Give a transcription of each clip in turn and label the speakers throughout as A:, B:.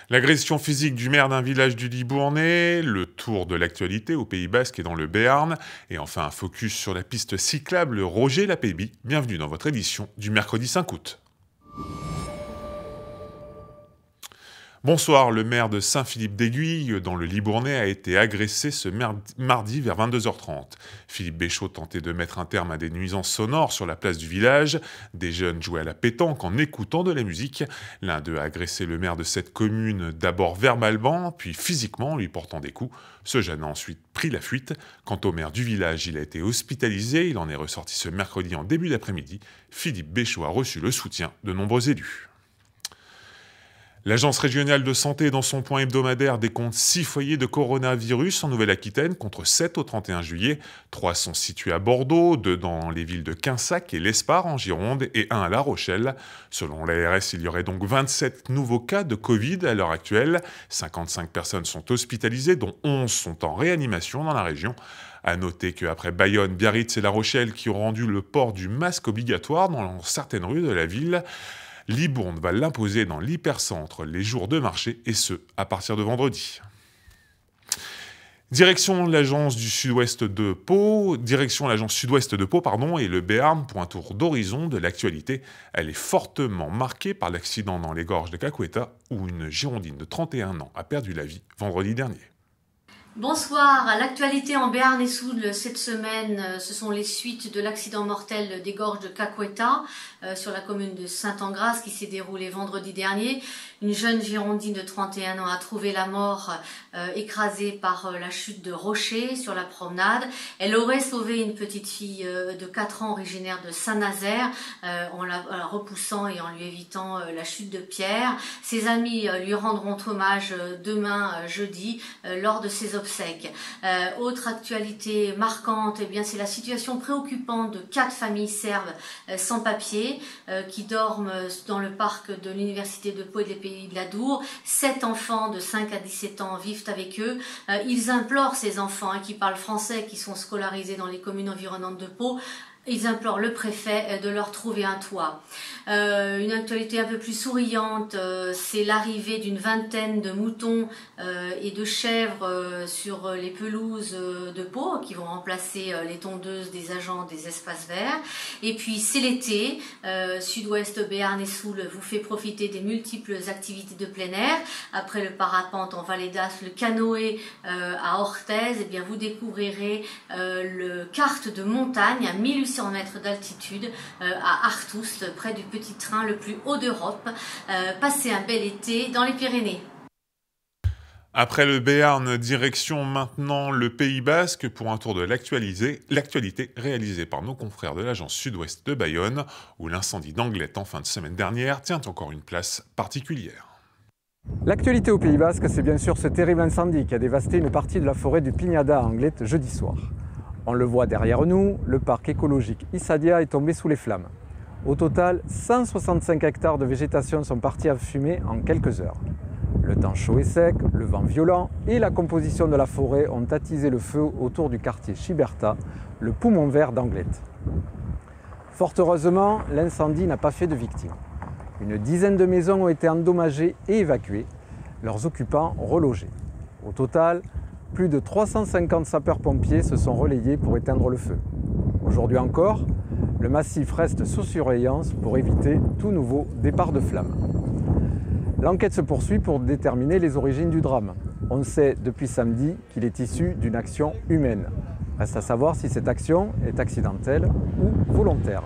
A: L'agression physique du maire d'un village du Libournais, le tour de l'actualité au Pays Basque et dans le Béarn, et enfin un focus sur la piste cyclable Roger Lapéby. Bienvenue dans votre édition du mercredi 5 août. Bonsoir, le maire de Saint-Philippe-d'Aiguille, dans le Libournais, a été agressé ce mardi vers 22h30. Philippe Béchaud tentait de mettre un terme à des nuisances sonores sur la place du village. Des jeunes jouaient à la pétanque en écoutant de la musique. L'un d'eux a agressé le maire de cette commune, d'abord verbalement, puis physiquement, en lui portant des coups. Ce jeune a ensuite pris la fuite. Quant au maire du village, il a été hospitalisé. Il en est ressorti ce mercredi en début d'après-midi. Philippe Béchaud a reçu le soutien de nombreux élus. L'Agence régionale de santé, dans son point hebdomadaire, décompte 6 foyers de coronavirus en Nouvelle-Aquitaine contre 7 au 31 juillet. 3 sont situés à Bordeaux, 2 dans les villes de Quinsac et l'Espare en Gironde et 1 à La Rochelle. Selon l'ARS, il y aurait donc 27 nouveaux cas de Covid à l'heure actuelle. 55 personnes sont hospitalisées, dont 11 sont en réanimation dans la région. À noter qu'après Bayonne, Biarritz et La Rochelle qui ont rendu le port du masque obligatoire dans certaines rues de la ville, Libourne va l'imposer dans l'hypercentre les jours de marché, et ce, à partir de vendredi. Direction l'agence sud-ouest de Pau, et le Béarn pour un tour d'horizon de l'actualité. Elle est fortement marquée par l'accident dans les gorges de Caqueta, où une Girondine de 31 ans a perdu la vie vendredi dernier.
B: Bonsoir, l'actualité en Béarn et Soules cette semaine, ce sont les suites de l'accident mortel des gorges de Caqueta sur la commune de Saint-Engras qui s'est déroulé vendredi dernier. Une jeune Girondine de 31 ans a trouvé la mort écrasée par la chute de rochers sur la promenade. Elle aurait sauvé une petite fille de 4 ans originaire de Saint-Nazaire en la repoussant et en lui évitant la chute de pierre. Ses amis lui rendront hommage demain jeudi lors de ses obsèques. Autre actualité marquante, eh bien, c'est la situation préoccupante de 4 familles serbes sans papier qui dorment dans le parc de l'université de Pau et des Pays de la Dour. 7 enfants de 5 à 17 ans vivent avec eux. Ils implorent ces enfants qui parlent français, qui sont scolarisés dans les communes environnantes de Pau. Ils implorent le préfet de leur trouver un toit. Une actualité un peu plus souriante, c'est l'arrivée d'une vingtaine de moutons et de chèvres sur les pelouses de Pau qui vont remplacer les tondeuses des agents des espaces verts. Et puis c'est l'été, Sud-Ouest, Béarn et Soules vous fait profiter des multiples activités de plein air. Après le parapente en Vallée d'Aspe, le canoë à Orthez, eh bien vous découvrirez le kart de montagne à 1800 mètres d'altitude à Artoust, près du petit train le plus haut d'Europe. Passez un bel été dans les Pyrénées.
A: Après le Béarn, direction maintenant le Pays Basque pour un tour de l'actualité réalisée par nos confrères de l'agence sud-ouest de Bayonne, où l'incendie d'Anglet en fin de semaine dernière tient encore une place particulière.
C: L'actualité au Pays Basque, c'est bien sûr ce terrible incendie qui a dévasté une partie de la forêt du Pignada à Anglet jeudi soir. On le voit derrière nous, le parc écologique Issadia est tombé sous les flammes. Au total, 165 hectares de végétation sont partis à fumer en quelques heures. Le temps chaud et sec, le vent violent et la composition de la forêt ont attisé le feu autour du quartier Chiberta, le poumon vert d'Anglet. Fort heureusement, l'incendie n'a pas fait de victimes. Une dizaine de maisons ont été endommagées et évacuées, leurs occupants relogés. Au total, plus de 350 sapeurs-pompiers se sont relayés pour éteindre le feu. Aujourd'hui encore, le massif reste sous surveillance pour éviter tout nouveau départ de flammes. L'enquête se poursuit pour déterminer les origines du drame. On sait depuis samedi qu'il est issu d'une action humaine. Reste à savoir si cette action est accidentelle ou volontaire.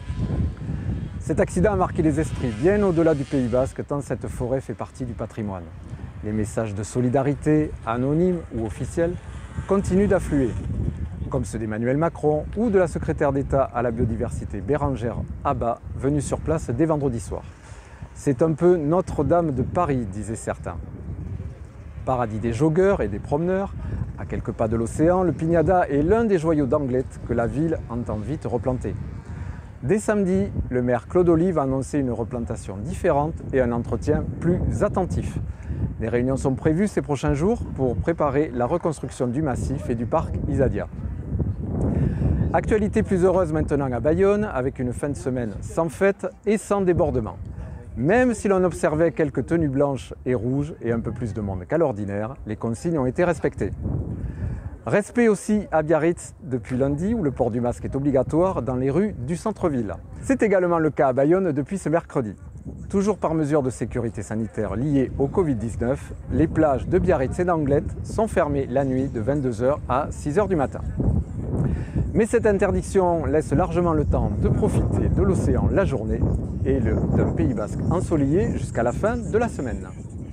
C: Cet accident a marqué les esprits bien au-delà du Pays Basque, tant cette forêt fait partie du patrimoine. Les messages de solidarité, anonymes ou officiels, continuent d'affluer, comme ceux d'Emmanuel Macron ou de la secrétaire d'État à la biodiversité Bérangère Abba, venue sur place dès vendredi soir. C'est un peu Notre-Dame de Paris, disaient certains. Paradis des joggeurs et des promeneurs, à quelques pas de l'océan, le Pignada est l'un des joyaux d'Anglet que la ville entend vite replanter. Dès samedi, le maire Claude Olive a annoncé une replantation différente et un entretien plus attentif. Des réunions sont prévues ces prochains jours pour préparer la reconstruction du massif et du parc Issadia. Actualité plus heureuse maintenant à Bayonne, avec une fin de semaine sans fête et sans débordement. Même si l'on observait quelques tenues blanches et rouges et un peu plus de monde qu'à l'ordinaire, les consignes ont été respectées. Respect aussi à Biarritz depuis lundi où le port du masque est obligatoire dans les rues du centre-ville. C'est également le cas à Bayonne depuis ce mercredi. Toujours par mesure de sécurité sanitaire liée au Covid-19, les plages de Biarritz et d'Anglet sont fermées la nuit de 22 h à 6 h du matin. Mais cette interdiction laisse largement le temps de profiter de l'océan la journée et d'un Pays basque ensoleillé jusqu'à la fin de la semaine.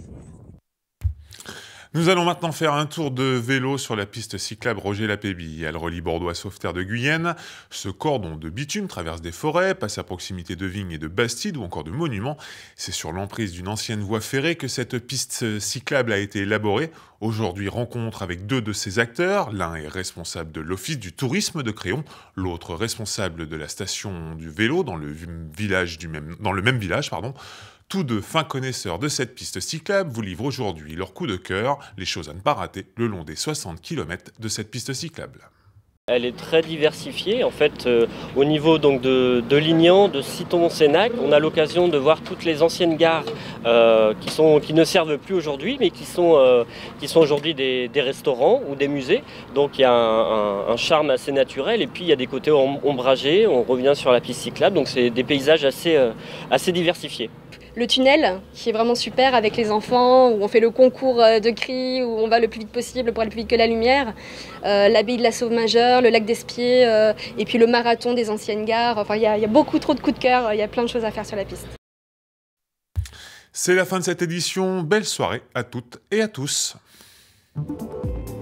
A: Nous allons maintenant faire un tour de vélo sur la piste cyclable Roger Lapébie. Elle relie Bordeaux à Sauveterre de Guyenne. Ce cordon de bitume traverse des forêts, passe à proximité de vignes et de Bastide ou encore de monuments. C'est sur l'emprise d'une ancienne voie ferrée que cette piste cyclable a été élaborée. Aujourd'hui, rencontre avec deux de ses acteurs. L'un est responsable de l'office du tourisme de Créon, l'autre responsable de la station du vélo dans le même village. Tous deux fins connaisseurs de cette piste cyclable vous livrent aujourd'hui leur coup de cœur, les choses à ne pas rater le long des 60 km de cette piste cyclable.
D: Elle est très diversifiée. En fait, au niveau donc de Lignan, de Citon-Sénac, on a l'occasion de voir toutes les anciennes gares qui ne servent plus aujourd'hui, mais qui sont aujourd'hui des restaurants ou des musées. Donc il y a un charme assez naturel. Et puis il y a des côtés ombragés. On revient sur la piste cyclable. Donc c'est des paysages assez diversifiés.
E: Le tunnel, qui est vraiment super avec les enfants, où on fait le concours de cris, où on va le plus vite possible pour aller plus vite que la lumière. L'abbaye de la Sauve-Majeure, le lac d'Espier, et puis le marathon des anciennes gares. Enfin, il y a beaucoup trop de coups de cœur, il y a plein de choses à faire sur la piste.
A: C'est la fin de cette édition. Belle soirée à toutes et à tous.